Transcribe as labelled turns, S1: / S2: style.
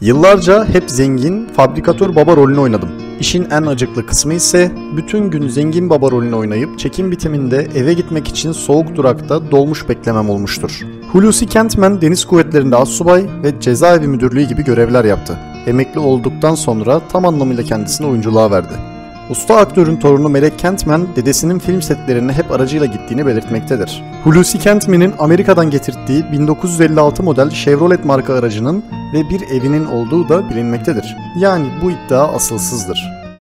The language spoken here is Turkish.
S1: Yıllarca hep zengin, fabrikatör baba rolünü oynadım. İşin en acıklı kısmı ise bütün gün zengin baba rolünü oynayıp çekim bitiminde eve gitmek için soğuk durakta dolmuş beklemem olmuştur. Hulusi Kentmen Deniz Kuvvetleri'nde astsubay ve cezaevi müdürlüğü gibi görevler yaptı. Emekli olduktan sonra tam anlamıyla kendisini oyunculuğa verdi. Usta aktörün torunu Melek Kentmen, dedesinin film setlerine hep aracıyla gittiğini belirtmektedir. Hulusi Kentmen'in Amerika'dan getirdiği 1956 model Chevrolet marka aracının ve bir evinin olduğu da bilinmektedir. Yani bu iddia asılsızdır.